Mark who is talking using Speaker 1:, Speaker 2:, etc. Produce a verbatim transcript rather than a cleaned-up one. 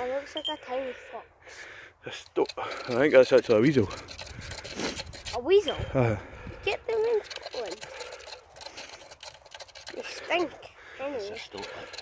Speaker 1: It looks like a tiny fox.
Speaker 2: A stoat. I think that's actually a weasel.
Speaker 1: A weasel?
Speaker 2: Uh,
Speaker 1: Get them in Scotland. They stink. Anyway.
Speaker 2: It's a stoat.